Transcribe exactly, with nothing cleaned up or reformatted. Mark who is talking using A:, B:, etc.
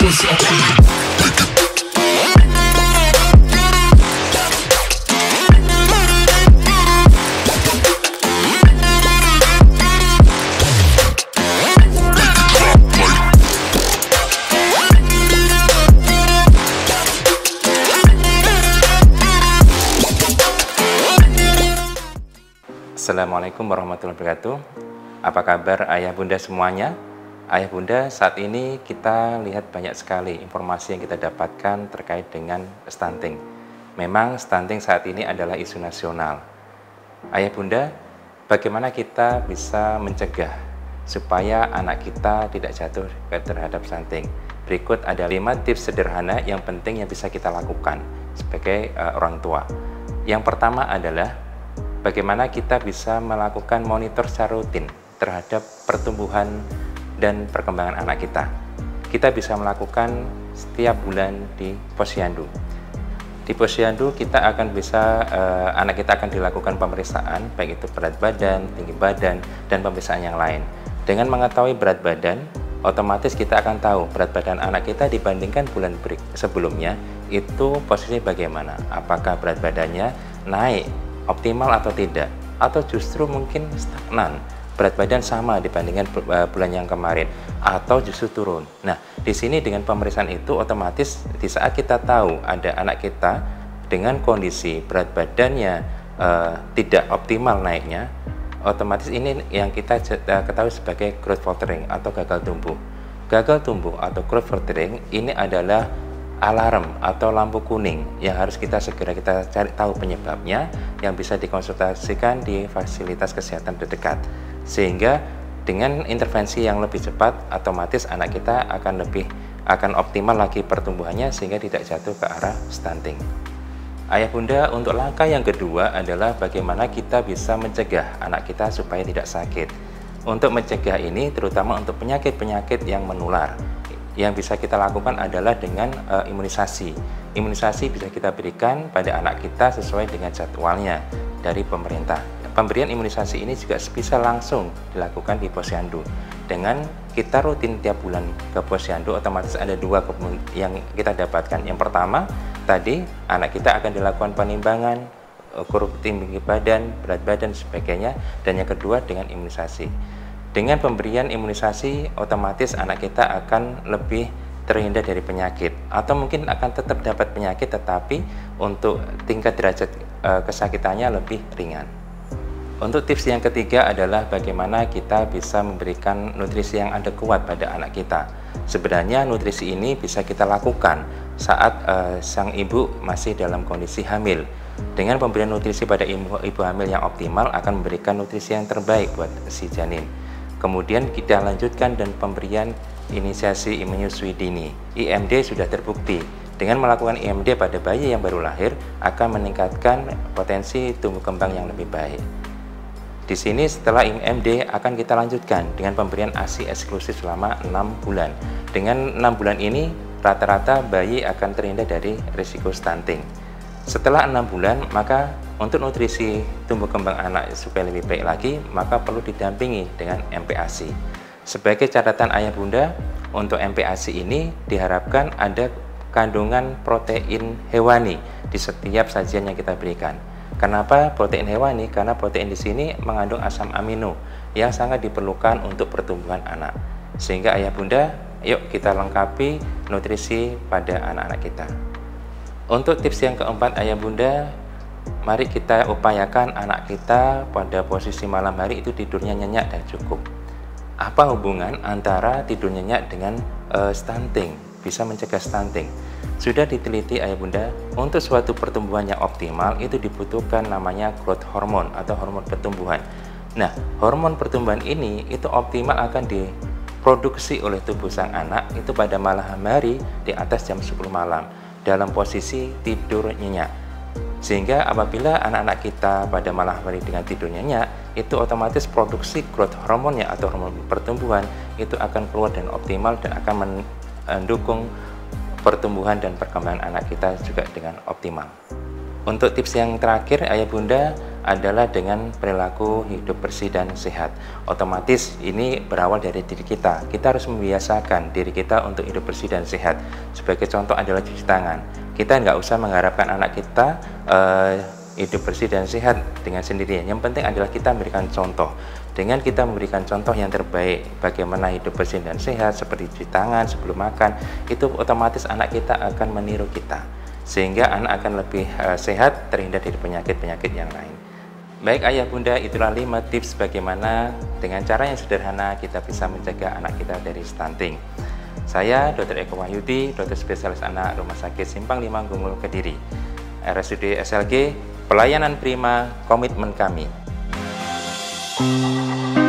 A: Assalamualaikum warahmatullahi wabarakatuh. Apa kabar ayah bunda semuanya? Ayah bunda, saat ini kita lihat banyak sekali informasi yang kita dapatkan terkait dengan stunting. Memang stunting saat ini adalah isu nasional. Ayah bunda, bagaimana kita bisa mencegah supaya anak kita tidak jatuh terhadap stunting? Berikut ada lima tips sederhana yang penting yang bisa kita lakukan sebagai uh, orang tua. Yang pertama adalah bagaimana kita bisa melakukan monitor secara rutin terhadap pertumbuhan dan perkembangan anak kita. Kita bisa melakukan setiap bulan di posyandu. Di posyandu kita akan bisa, eh, anak kita akan dilakukan pemeriksaan, baik itu berat badan, tinggi badan, dan pemeriksaan yang lain. Dengan mengetahui berat badan, otomatis kita akan tahu berat badan anak kita dibandingkan bulan sebelumnya, itu posisi bagaimana. Apakah berat badannya naik optimal atau tidak, atau justru mungkin stagnan, berat badan sama dibandingkan bulan yang kemarin, atau justru turun. Nah, di sini dengan pemeriksaan itu otomatis di saat kita tahu ada anak kita dengan kondisi berat badannya uh, tidak optimal naiknya, otomatis ini yang kita ketahui sebagai growth faltering atau gagal tumbuh. Gagal tumbuh atau growth faltering ini adalah alarm atau lampu kuning yang harus kita segera kita cari tahu penyebabnya, yang bisa dikonsultasikan di fasilitas kesehatan terdekat, sehingga dengan intervensi yang lebih cepat otomatis anak kita akan lebih akan optimal lagi pertumbuhannya sehingga tidak jatuh ke arah stunting. Ayah bunda, untuk langkah yang kedua adalah bagaimana kita bisa mencegah anak kita supaya tidak sakit. Untuk mencegah ini terutama untuk penyakit-penyakit yang menular, yang bisa kita lakukan adalah dengan uh, imunisasi. Imunisasi bisa kita berikan pada anak kita sesuai dengan jadwalnya dari pemerintah. Pemberian imunisasi ini juga bisa langsung dilakukan di posyandu. Dengan kita rutin tiap bulan ke posyandu, otomatis ada dua yang kita dapatkan. Yang pertama, tadi anak kita akan dilakukan penimbangan, ukur tinggi badan, berat badan, sebagainya. Dan yang kedua dengan imunisasi. Dengan pemberian imunisasi, otomatis anak kita akan lebih terhindar dari penyakit, atau mungkin akan tetap dapat penyakit, tetapi untuk tingkat derajat e, kesakitannya lebih ringan. Untuk tips yang ketiga adalah bagaimana kita bisa memberikan nutrisi yang adekuat pada anak kita. Sebenarnya nutrisi ini bisa kita lakukan saat e, sang ibu masih dalam kondisi hamil. Dengan pemberian nutrisi pada ibu, ibu hamil yang optimal akan memberikan nutrisi yang terbaik buat si janin. Kemudian kita lanjutkan dan pemberian inisiasi menyusui dini. I M D sudah terbukti dengan melakukan I M D pada bayi yang baru lahir akan meningkatkan potensi tumbuh kembang yang lebih baik. Di sini setelah I M D akan kita lanjutkan dengan pemberian A S I eksklusif selama enam bulan. Dengan enam bulan ini rata-rata bayi akan terhindar dari risiko stunting. Setelah enam bulan, maka untuk nutrisi tumbuh kembang anak supaya lebih baik lagi, maka perlu didampingi dengan M P A S I. Sebagai catatan ayah bunda, untuk M P A S I ini diharapkan ada kandungan protein hewani di setiap sajian yang kita berikan. Kenapa protein hewani? Karena protein di sini mengandung asam amino yang sangat diperlukan untuk pertumbuhan anak. Sehingga ayah bunda, yuk kita lengkapi nutrisi pada anak-anak kita. Untuk tips yang keempat ayah bunda, mari kita upayakan anak kita pada posisi malam hari itu tidurnya nyenyak dan cukup. Apa hubungan antara tidur nyenyak dengan uh, stunting? Bisa mencegah stunting. Sudah diteliti ayah bunda, untuk suatu pertumbuhan yang optimal itu dibutuhkan namanya growth hormone atau hormon pertumbuhan. Nah, hormon pertumbuhan ini itu optimal akan diproduksi oleh tubuh sang anak itu pada malam hari di atas jam sepuluh malam dalam posisi tidur nyenyak. Sehingga apabila anak-anak kita pada malam hari dengan tidur nyenyak, itu otomatis produksi growth hormonnya atau hormon pertumbuhan itu akan keluar dan optimal dan akan mendukung pertumbuhan dan perkembangan anak kita juga dengan optimal. Untuk tips yang terakhir ayah bunda, adalah dengan perilaku hidup bersih dan sehat. Otomatis ini berawal dari diri kita. Kita harus membiasakan diri kita untuk hidup bersih dan sehat. Sebagai contoh adalah cuci tangan. Kita nggak usah mengharapkan anak kita uh, hidup bersih dan sehat dengan sendirinya. Yang penting adalah kita memberikan contoh. Dengan kita memberikan contoh yang terbaik bagaimana hidup bersih dan sehat, seperti cuci tangan sebelum makan, itu otomatis anak kita akan meniru kita. Sehingga anak akan lebih uh, sehat, terhindar dari penyakit-penyakit yang lain. Baik ayah bunda, itulah lima tips bagaimana dengan cara yang sederhana kita bisa mencegah anak kita dari stunting. Saya dokter Eko Wahyudi, dokter spesialis anak Rumah Sakit Simpang lima Gumul Kediri. R S U D S L G, pelayanan prima, komitmen kami.